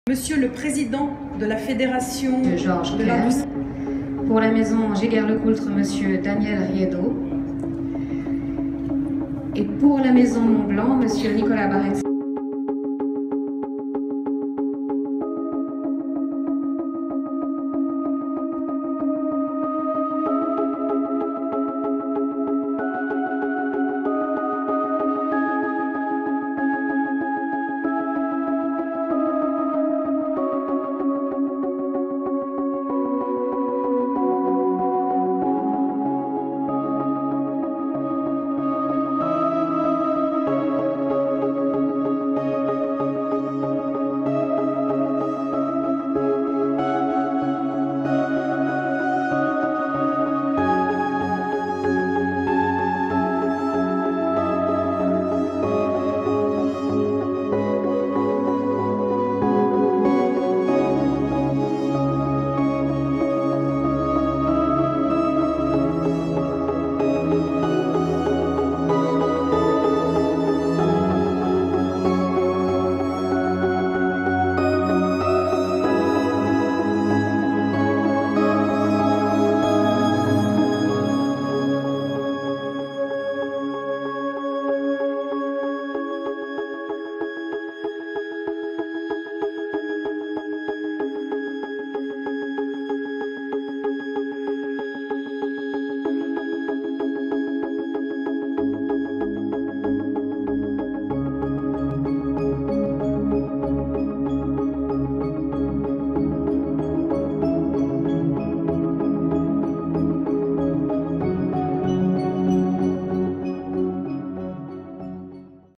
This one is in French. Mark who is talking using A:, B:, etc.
A: Monsieur le Président de la Fédération
B: Georges
A: de l'Industrie.
B: Pour la maison Géguer-le-Coultre, Monsieur Daniel Riedo. Et pour la maison Montblanc, Monsieur Nicolas Barret.